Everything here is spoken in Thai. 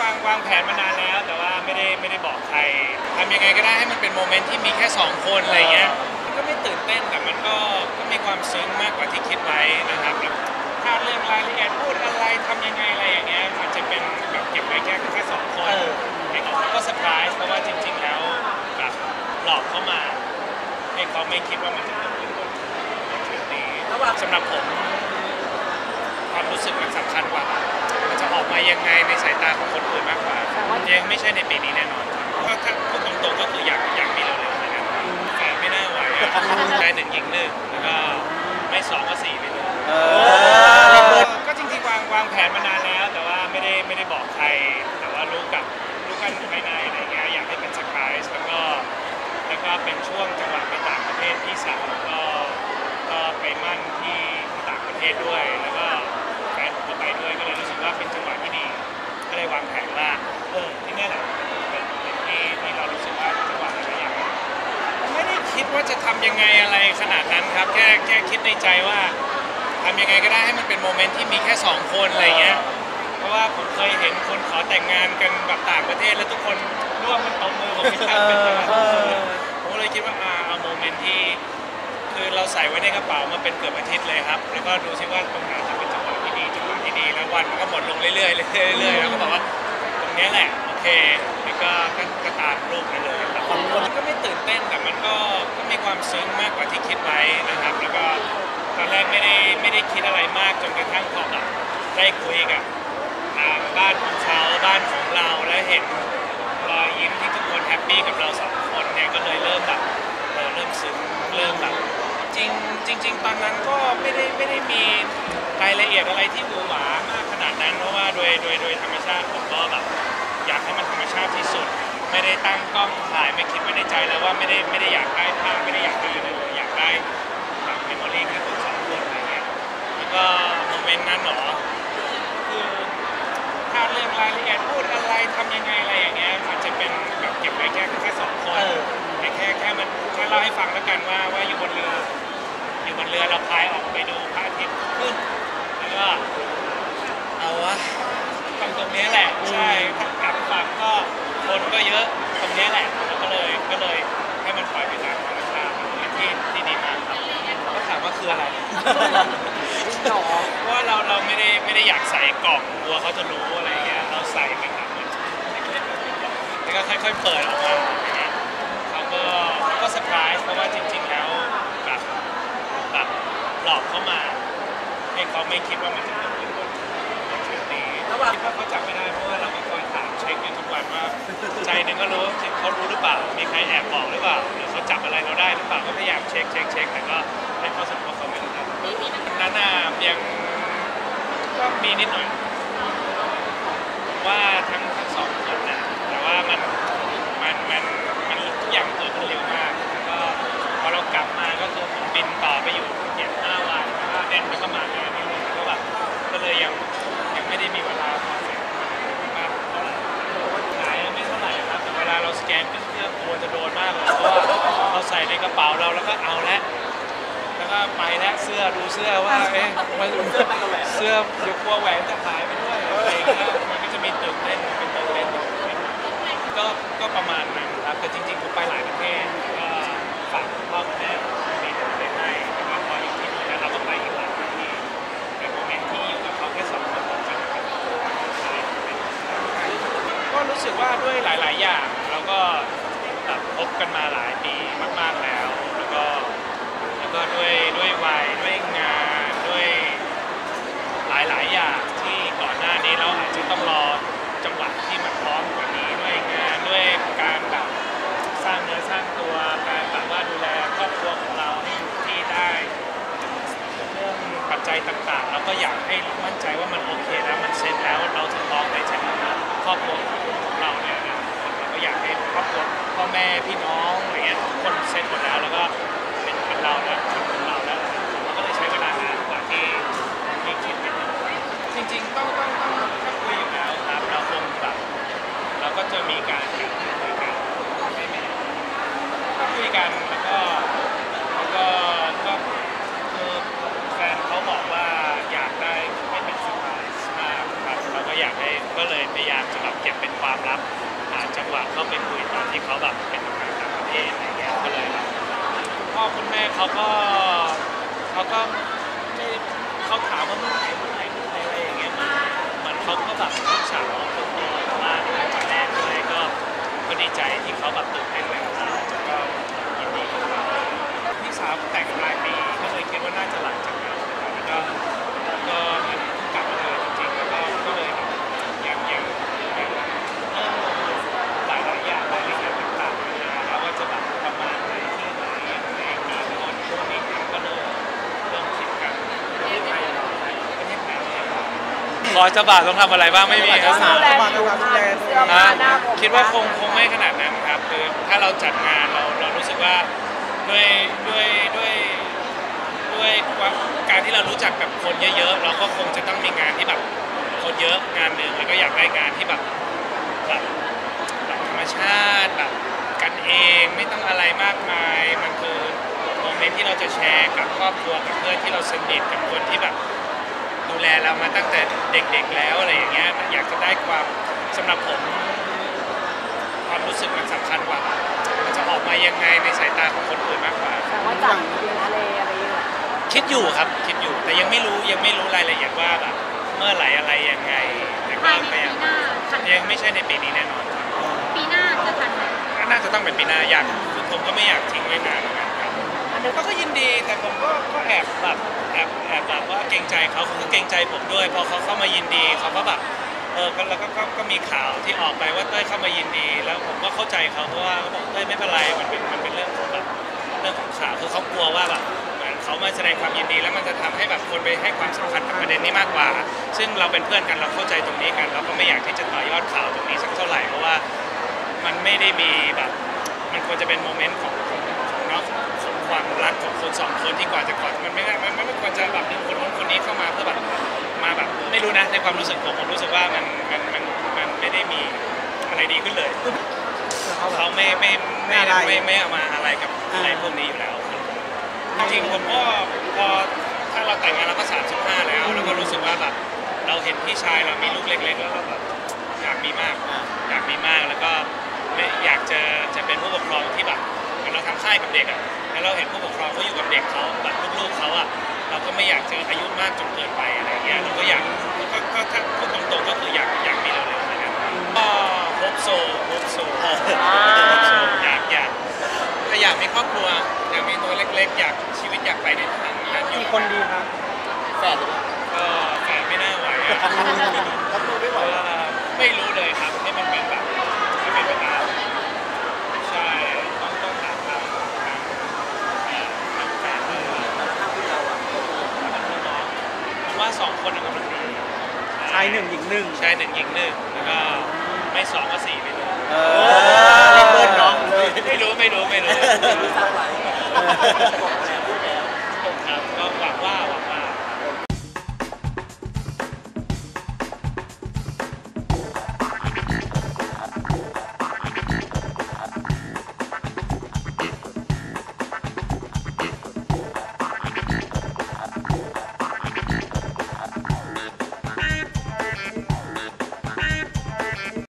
วางแผนมานานแล้วแต่ว่าไม่ได้บอกใครทำยังไงก็ได้ให้มันเป็นโมเมนต์ที่มีแค่2 คนอะไรเงี้ยมันก็ไม่ตื่นเต้นแต่มันก็มีความซึ้งมากกว่าที่คิดไว้นะครับถ้าเรื่องรายละเอียดพูดอะไรทำยังไงอะไรอย่างเงี้ยมันจะเป็นแบบเก็บไว้แค่2 คนให้เขาก็เซอร์ไพรส์เพราะว่าจริงๆแล้วแบบหลอกเข้ามาให้เขาไม่คิดว่ามันจะเกิดขึ้นบนทริปนี้สำหรับผมความรู้สึกมันสำคัญกว่ามันจะออกมายังไงในสายตาของคนอื่นมากกว่ายังไม่ใช่ในปีนี้แน่นอนก็ถ้าพูดตรงๆก็คืออยากมีเร็วๆนะครับแต่ไม่น่าไหวได้1 ยิง 1แล้วก็ไม่2 ก็ 4ไปเลยก็จริงๆวางแผนมานานแล้วแต่ว่าไม่ได้บอกใครแต่ว่ารู้กันภายในอะไรเงี้ยอยากให้เป็นเซอร์ไพรส์แล้วก็เป็นช่วงจังหวะไปต่างประเทศพี่สาวก็ไปมั่นที่ต่างประเทศด้วยแล้วก็แฟนผมก็ไปด้วยก็เลยรู้สึกว่าเป็นจังหวะที่ดีก็เลยวางแผนว่าที่นี่แหละเป็นที่เรารู้สึกว่าจังหวะอะไรอย่างไม่ได้คิดว่าจะทำยังไงอะไรขนาดนั้นครับแค่คิดในใจว่าทำยังไงก็ได้ให้มันเป็นโมเมนต์ที่มีแค่2 คนอะไรเงี้ยเพราะว่าผมเคยเห็นคนขอแต่งงานกันแบบต่างประเทศแล้วทุกคนร่วมมันตบมือผมไม่ทำเป็นอย่างนั้นผมเลยคิดว่าเอาโมเมนต์ที่คือเราใส่ไว้ในกระเป๋ามาเป็นเกือบอาทิตย์เลยครับแล้วก็ดูซิว่าตรงไหนจะเป็นจังหวะที่ดีแล้ววันมันก็หมดลงเรื่อยๆแล้วก็บอกว่าตรงนี้แหละโอเคแล้วก็ตามรูปไปเลยครับมันก็ไม่ตื่นเต้นแต่มันก็มีความซึ้งมากกว่าที่คิดไว้นะครับแล้วก็ตอนแรกไม่ได้คิดอะไรมากจนกระทั่งพอแบบได้คุยกับทางบ้านของเขาบ้านของเราแล้วเห็นรอยยิ้มที่ทุกคนแฮปปี้กับเรา2 คนเนี่ยก็เลยเริ่มแบบเริ่มซึ้งเริ่มแบบจริงตอนนั้นก็ไม่ได้มีรายละเอียดอะไรที่หวือหวามากขนาดนั้นเพราะว่าโดยธรรมชาติผมก็แบบอยากให้มันธรรมชาติที่สุดไม่ได้ตั้งกล้องถ่ายไม่คิดไว้ในใจแล้วว่าไม่ได้อยากได้ภาพไม่ได้อยากได้อะไรเลยอยากได้แบบเมมโมรี่แค่ตัว2 คนอะไรเงี้ยแล้วก็โมเมนต์นั้นหรอคือถ้าเรื่องรายละเอียดพูดอะไรทำยังไงอะไรอย่างเงี้ยมันจะเป็นแบบเก็บไว้แค่2 คนแค่มันแค่เล่าให้ฟังแล้วกันว่าอยู่บนเรือเราพายออกไปดูพระอาทิตย์ขึ้นแล้วก็เอาวะตรงนี้แหละใช่ถ้ากลับฝั่งก็คนก็เยอะตรงนี้แหละแล้วก็เลยให้มันปล่อยไปตามธรรมชาติที่ดีมากครับก็ถามว่าคืออะไรเพราะว่าเราไม่ได้อยากใส่กล่องกลัวเขาจะรู้อะไรเงี้ยเราใส่เป็นแบบเหมือนเล็กๆแล้วก็ค่อยๆเปิดออกมาอย่างเงี้ยเขาก็เซอร์ไพรส์เพราะว่าจริงๆแล้วแบบหลอกเข้ามาให้เขาไม่คิดว่ามันจะเกิดขึ้นบนทริปนี้คิดว่าเขาจับไม่ได้เพราะว่าเราก็คอยถามเช็คอยู่ทุกวันว่าใจนึงก็รู้เขารู้หรือเปล่ามีใครแอบบอกหรือเปล่าหรือเขาจับอะไรเราได้หรือเปล่าก็พยายามเช็คแต่ก็ให้เขาสัมผัสเขาไม่รู้นะนั้นยังก็มีนิดหน่อยว่าทั้ง2 คนนะแต่ว่ามันทุกอย่างเกิดขึ้นเร็วมากก็พอเรากลับมาก็คือผมบินต่อไปอยู่เก็บ5 วันแล้วก็มางานนี้เลยก็เลยยังไม่ได้มีเวลาพอเสร็จมากเท่าไหร่หายไม่เท่าไหร่ครับแต่เวลาเราสแกนขึ้นเครื่องกลัวจะโดนมากเลยเพราะว่าเราใส่ในกระเป๋าเราแล้วก็เอาแล้วก็ไปแล้วดูเสื้อว่าเสื้อเดี๋ยวกลัวแหวนจะหายไปด้วยอะไรอย่างเงี้ยมันก็จะมีตื่นเต้นก็ประมาณนั้นครับแต่จริงๆผมไปหลายประเทศก็ฝากพ่อแม่มีตัวเล่นให้แล้วก็พออีกทีนึงแล้วเราก็ไปอีกหลายประเทศเป็นโมเมนต์ที่อยู่กับเขาแค่2 คนก็รู้สึกว่าด้วยหลายๆอย่างเราก็พบกันมาหลายปีมากๆแล้วแล้วก็ด้วยวัยด้วยงานด้วยหลายๆอย่างที่ก่อนหน้านี้เราอาจจะต้องรอจังหวะที่มันพร้อมกว่านี้ด้วยงานด้วยการแบบสร้างเนื้อสร้างตัวการแบบว่าดูแลครอบครัวของเราให้อยู่ที่ได้เรื่องปัจจัยต่างๆเราก็อยากให้มั่นใจว่ามันโอเคแล้วมันเซ็ตแล้วเราถึงมองในฐานะครอบครัวของเราเนี่ยนะเราก็อยากให้ครอบครัวพ่อแม่พี่น้องอะไรเงี้ยทุกคนเซ็ตหมดแล้วแล้วก็เป็นเราแล้วเป็นเราแล้วเราก็เลยใช้เวลานานกว่าที่คิดจริงๆต้องคุยอยู่แล้วครับเราคงแบบเราก็จะมีการคุยกันก็คุยกันแล้วก็คือแฟนเขาบอกว่าอยากได้ให้เป็นเซอร์ไพรส์มากครับเราก็อยากให้ก็เลยพยายามจะแบบเก็บเป็นความลับหาจังหวะเข้าไปคุยตอนที่เขาแบบเป็นทำงานต่างประเทศอะไรเงี้ยก็เลยแบบพ่อคุณแม่เขาก็ไม่เขาถามว่าเมื่อไหร่อะไรอย่างเงี้ยเหมือนเขาก็แบบลูกสาวคนโตมาวันแรกเลยก็ดีใจที่เขาแบบตื่นเต้นเลยก็ยินดีกับเขาพี่สาวแต่งปลายปีก็เลยคิดว่าน่าจะหลังจากนั้นก็มันกลับมาเลยจริงๆแล้วก็เลยแบบยังหลายอย่างรายละเอียดต่างๆแล้วว่าจะแบบประมาณไหนที่ไหนอย่างไรมีคนพวกนี้ก็เลยเริ่มคิดกันประเทศไทยขอเจ้าบ่าวต้องทำอะไรบ้างไม่มีครับคิดว่าคงไม่ขนาดนั้นครับคือถ้าเราจัดงานเรารู้สึกว่าด้วยการที่เรารู้จักกับคนเยอะๆเราก็คงจะต้องมีงานที่แบบคนเยอะงานหนึ่งแล้วก็อยากได้งานที่แบบธรรมชาติแบบกันเองไม่ต้องอะไรมากมายมันคือโมเมนต์ที่เราจะแชร์กับครอบครัวกับเพื่อนที่เราสนิทกับคนที่แบบดูแลเรามาตั้งแต่เด็กๆแล้วอะไรอย่างเงี้ยอยากจะได้ความสำหรับผมความรู้สึกมันสำคัญกว่ามันจะออกมายังไงในสายตาของคนอื่นมากกว่าแต่ว่าจัดริมทะเลอะไรอย่างเงี้ยคิดอยู่ครับคิดอยู่แต่ยังไม่รู้รายละเอียดว่าแบบเมื่อไหร่อะไรยังไงแต่ก็ไม่ยังไม่ใช่ในปีนี้แน่นอนปีหน้าจะทันไหมน่าจะต้องเป็นปีหน้าอยากผมก็ไม่อยากทิ้งไว้นานเหมือนกันครับเขาก็ยินดีแต่ผมก็แอบแบบว่าเกรงใจเขาก็เกรงใจผมด้วยพอเขาเข้ามายินดีเขาก็แบบแล้วก็มีข่าวที่ออกไปว่าเต้ยเข้ามายินดีแล้วผมก็เข้าใจเขาเพราะว่าเขาบอกเต้ยไม่เป็นไรมันเป็นเรื่องของแบบเรื่องของข่าวคือเขากลัวว่าแบบเหมือนเขามาแสดงความยินดีแล้วมันจะทำให้แบบคนไปให้ความสำคัญกับประเด็นนี้มากกว่าซึ่งเราเป็นเพื่อนกันเราเข้าใจตรงนี้กันเราก็ไม่อยากที่จะต่อยอดข่าวตรงนี้สักเท่าไหร่เพราะว่ามันไม่ได้มีแบบมันควรจะเป็นโมเมนต์ของเนาะของความรักของคนสองคนที่กว่าจะกอดมันไม่ควรจะแบบดึงคนนู้นคนนี้เข้ามาเพื่อแบบมาแบบไม่รู้นะในความรู้สึกผมรู้สึกว่ามันไม่ได้มีอะไรดีขึ้นเลยเขาไม่เอามาอะไรกับอะไรพวกนี้อยู่แล้วจริงๆผมก็พอถ้าเราแต่งงานเราก็35แล้วก็รู้สึกว่าแบบเราเห็นพี่ชายเรามีลูกเล็กๆแล้วเราแบบอยากมีมากแล้วก็อยากจะเป็นผู้ปกครองที่แบบเราทำค่ายกับเด็กอ่ะแล้วเราเห็นผู้ปกครองเขาอยู่กับเด็กเขาแบบลูกๆเขาอ่ะเราก็ไม่อยากเจออายุมากจนเกินไปอะไรเงี้ยเราก็อยากก็ถ้าพูดตรงๆก็คืออยากมีเร็วๆนะครับก็โฮปโซอยากมีครอบครัวอยากมีตัวเล็กๆอยากชีวิตอยากไปในทางนั้นอยู่คนดีครับแฝดก็แฝดไม่น่าไหวรับรู้ไม่ไหวไม่รู้เลยครับให้มันเป็นแบบให้เป็นแบบนั้นใช่ต้องถามทางแฟนเลยผมว่า2 คนกำลังดีชาย1หญิง1 ชาย1หญิง1แล้วก็ไม่2ก็4ไปเลยเบิ้ลเนาะไม่รู้